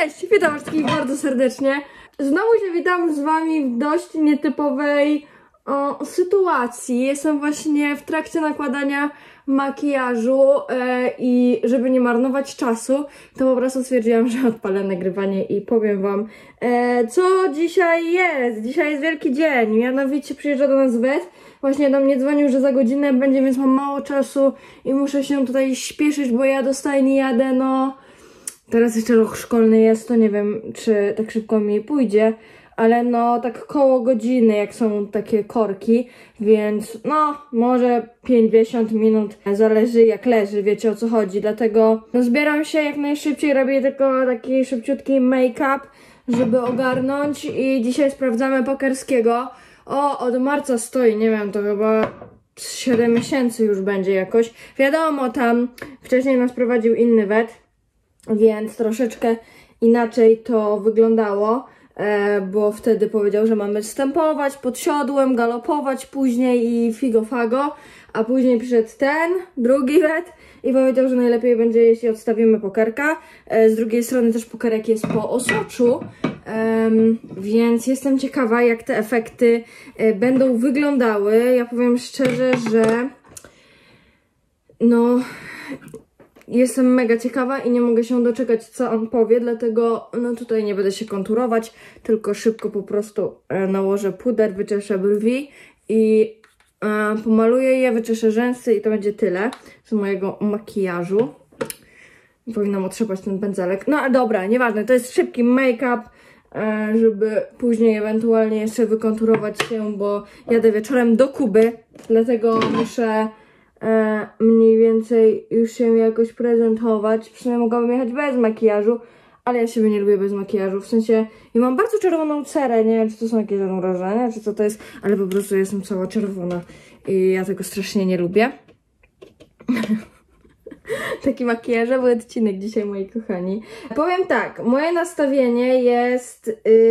Cześć, witam wszystkich bardzo serdecznie. Znowu się witam z wami w dość nietypowej sytuacji. Jestem właśnie w trakcie nakładania makijażu i żeby nie marnować czasu, to po prostu stwierdziłam, że odpalę nagrywanie i powiem wam, co dzisiaj jest. Dzisiaj jest wielki dzień, mianowicie przyjeżdża do nas wet. Właśnie do mnie dzwonił, że za godzinę będzie, więc mam mało czasu i muszę się tutaj śpieszyć, bo ja do stajni jadę, no... Teraz jeszcze rok szkolny jest, to nie wiem, czy tak szybko mi pójdzie, ale no tak koło godziny, jak są takie korki, więc no może 50 minut, zależy jak leży, wiecie o co chodzi, dlatego no, zbieram się jak najszybciej, robię tylko taki szybciutki make-up, żeby ogarnąć i dzisiaj sprawdzamy pokerskiego. Od marca stoi, nie wiem, to chyba 7 miesięcy już będzie jakoś. Wiadomo, tam wcześniej nas prowadził inny wet, więc troszeczkę inaczej to wyglądało, bo wtedy powiedział, że mamy stępować pod siodłem, galopować później i figo fago, a później przyszedł ten, drugi wet i powiedział, że najlepiej będzie, jeśli odstawimy pokerka. Z drugiej strony też pokerek jest po osoczu, więc jestem ciekawa, jak te efekty będą wyglądały. Ja powiem szczerze, że no... Jestem mega ciekawa i nie mogę się doczekać, co on powie, dlatego no tutaj nie będę się konturować, tylko szybko po prostu nałożę puder, wyczeszę brwi i pomaluję je, wyczeszę rzęsy i to będzie tyle z mojego makijażu. Powinnam otrzepać ten pędzelek. No dobra, nieważne, to jest szybki make-up, żeby później ewentualnie jeszcze wykonturować się, bo jadę wieczorem do Kuby, dlatego muszę... mniej więcej już się jakoś prezentować. W sumie mogłabym jechać bez makijażu, ale ja siebie nie lubię bez makijażu. W sensie, ja mam bardzo czerwoną cerę, nie wiem, czy to są jakieś zamrożenia, czy co to jest, ale po prostu jestem cała czerwona i ja tego strasznie nie lubię. Taki makijażowy odcinek dzisiaj, moi kochani. Powiem tak, moje nastawienie jest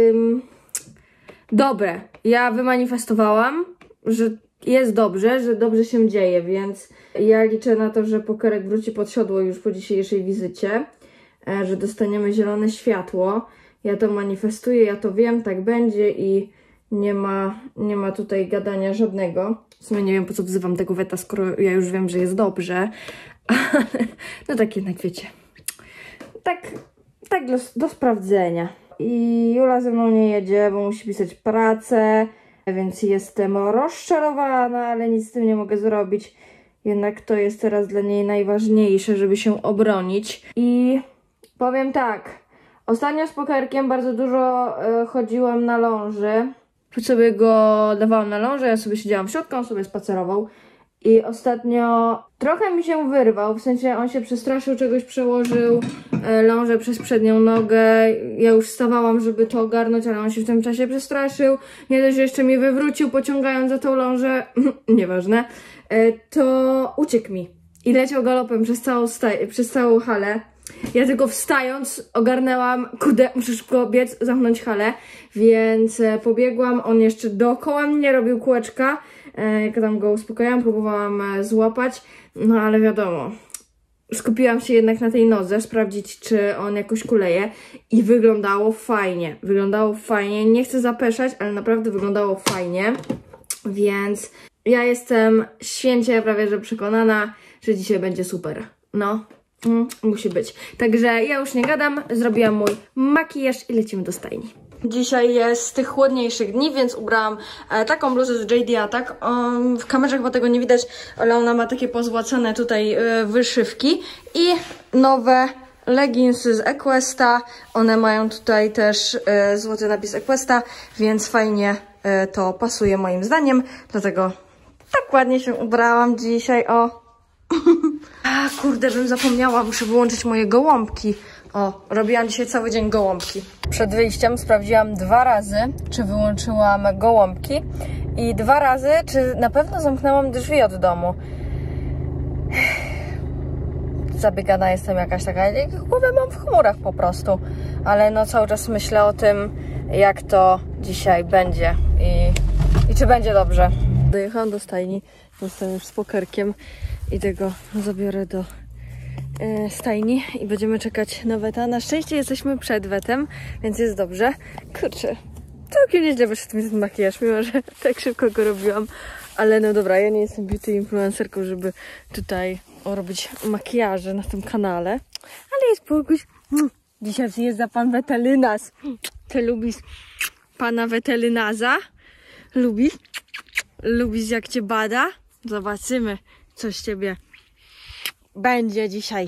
dobre. Ja wymanifestowałam, że jest dobrze, że dobrze się dzieje, więc ja liczę na to, że pokerek wróci pod siodło już po dzisiejszej wizycie, że dostaniemy zielone światło. Ja to manifestuję, ja to wiem, tak będzie i nie ma tutaj gadania żadnego. W sumie nie wiem, po co wzywam tego weta, skoro ja już wiem, że jest dobrze, ale no tak jednak wiecie, tak do sprawdzenia. I Jula ze mną nie jedzie, bo musi pisać pracę, więc jestem rozczarowana, ale nic z tym nie mogę zrobić. Jednak to jest teraz dla niej najważniejsze, żeby się obronić. I powiem tak, ostatnio z pokerkiem bardzo dużo chodziłam na ląży. Sobie go dawałam na lążę, ja sobie siedziałam w środku, on sobie spacerował. I ostatnio trochę mi się wyrwał, w sensie on się przestraszył, czegoś przełożył lążę przez przednią nogę. Ja już wstawałam, żeby to ogarnąć, ale on się w tym czasie przestraszył. Nie dość, że jeszcze mnie wywrócił, pociągając za tą lążę, nieważne, to uciekł mi. I leciał galopem przez całą halę. Ja tylko wstając ogarnęłam, kurde, muszę szybko biec, zamknąć halę, więc pobiegłam, on jeszcze dookoła mnie robił kółeczka, jak tam go uspokajałam, próbowałam złapać, no ale wiadomo, skupiłam się jednak na tej nodze, sprawdzić, czy on jakoś kuleje i wyglądało fajnie, nie chcę zapeszać, ale naprawdę wyglądało fajnie, więc ja jestem święcie prawie że przekonana, że dzisiaj będzie super, no. Musi być. Także ja już nie gadam, zrobiłam mój makijaż i lecimy do stajni. Dzisiaj jest z tych chłodniejszych dni, więc ubrałam taką bluzę z JD Attack. W kamerze chyba tego nie widać, ale ona ma takie pozłacane tutaj wyszywki. I nowe leginsy z Equesta. One mają tutaj też złoty napis Equesta, więc fajnie to pasuje moim zdaniem. Dlatego tak ładnie się ubrałam dzisiaj, o. A kurde, bym zapomniała, muszę wyłączyć moje gołąbki. O, robiłam dzisiaj cały dzień gołąbki. Przed wyjściem sprawdziłam 2 razy, czy wyłączyłam gołąbki i 2 razy, czy na pewno zamknęłam drzwi od domu. Zabiegana jestem jakaś taka, głowę mam w chmurach po prostu, ale no cały czas myślę o tym, jak to dzisiaj będzie i czy będzie dobrze. Dojechałam do stajni, jestem już z pokerkiem i tego zabiorę do stajni i będziemy czekać na weta. Na szczęście jesteśmy przed wetem, więc jest dobrze. Kurczę, całkiem nieźle wyszedł mi ten makijaż, mimo że tak szybko go robiłam. Ale no dobra, ja nie jestem beauty influencerką, żeby tutaj robić makijaże na tym kanale. Ale jest Boguś. Dzisiaj zjeżdża pan Wetelynas. Ty lubisz pana Wetelynaza? Lubisz? Lubisz jak cię bada? Zobaczymy, co z ciebie będzie dzisiaj.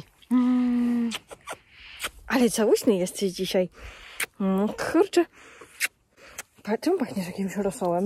Ale całuśny jesteś dzisiaj. Kurczę. Czemu pachniesz jakimś rosołem?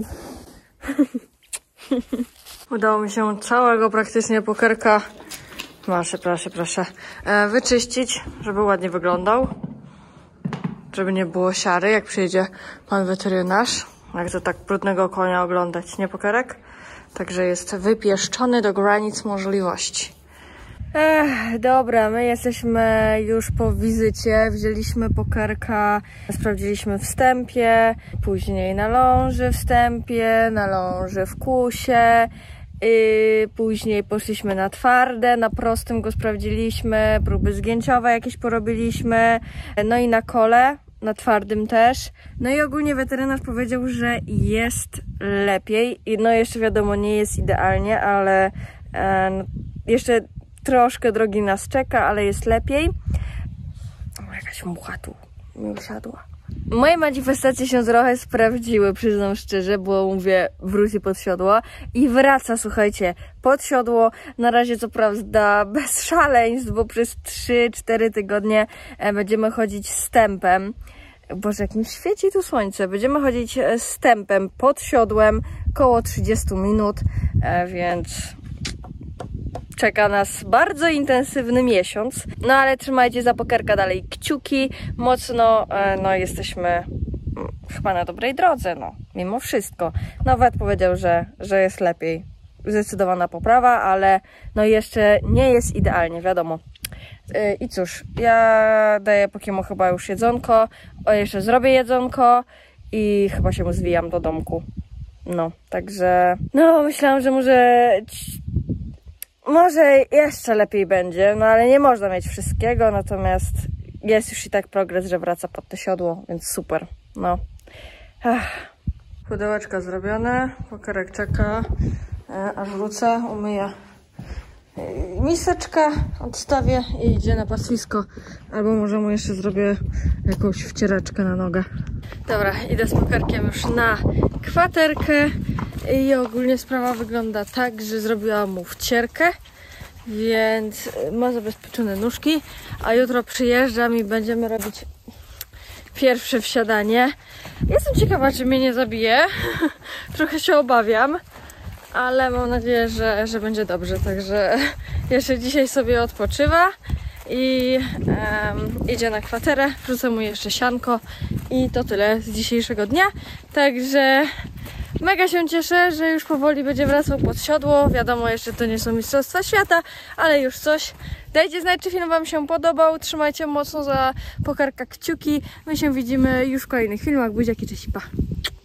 Udało mi się całego praktycznie pokerka, proszę, wyczyścić, żeby ładnie wyglądał. Żeby nie było siary, jak przyjedzie pan weterynarz. Jak to tak brudnego konia oglądać, nie pokerek? Także jest wypieszczony do granic możliwości. Dobra, my jesteśmy już po wizycie. Wzięliśmy pokerka, sprawdziliśmy wstępie, później na ląży wstępie, na ląży w kusie. Później poszliśmy na twarde, na prostym go sprawdziliśmy, próby zgięciowe jakieś porobiliśmy, no i na kole, na twardym też. No i ogólnie weterynarz powiedział, że jest lepiej. No jeszcze wiadomo, nie jest idealnie, ale jeszcze troszkę drogi nas czeka, ale jest lepiej. O, jakaś mucha tu mi usiadła. Moje manifestacje się trochę sprawdziły, przyznam szczerze, bo mówię, wróci pod siodło i wraca, słuchajcie, pod siodło. Na razie co prawda bez szaleństw, bo przez 3-4 tygodnie będziemy chodzić stępem. Boże, jak mi świeci tu słońce. Będziemy chodzić stępem pod siodłem koło 30 minut, więc czeka nas bardzo intensywny miesiąc. No ale trzymajcie za pokerka dalej kciuki. Mocno, no jesteśmy chyba na dobrej drodze, no. Mimo wszystko. No Wet powiedział, że jest lepiej. Zdecydowana poprawa, ale no jeszcze nie jest idealnie, wiadomo. I cóż, ja daję Pokiemu chyba już jedzonko. Jeszcze zrobię jedzonko i chyba się zwijam do domku. No, także... No, myślałam, że może jeszcze lepiej będzie, no ale nie można mieć wszystkiego, natomiast jest już i tak progres, że wraca pod to siodło, więc super, no. Pudełeczka zrobione, pokerek czeka, aż wrócę, umyję miseczkę, odstawię i idzie na pastwisko, albo może mu jeszcze zrobię jakąś wcieraczkę na nogę. Dobra, idę z pokerkiem już na kwaterkę i ogólnie sprawa wygląda tak, że zrobiłam mu wcierkę, więc ma zabezpieczone nóżki, a jutro przyjeżdżam i będziemy robić pierwsze wsiadanie. Jestem ciekawa, czy mnie nie zabije. Trochę się obawiam, ale mam nadzieję, że będzie dobrze. Także jeszcze dzisiaj sobie odpoczywa i idzie na kwaterę. Wrzucę mu jeszcze sianko i to tyle z dzisiejszego dnia. Także mega się cieszę, że już powoli będzie wracał pod siodło. Wiadomo, jeszcze to nie są mistrzostwa świata, ale już coś. Dajcie znać, czy film wam się podobał. Trzymajcie mocno za pokerka kciuki. My się widzimy już w kolejnych filmach. Buziaki, cześć, pa!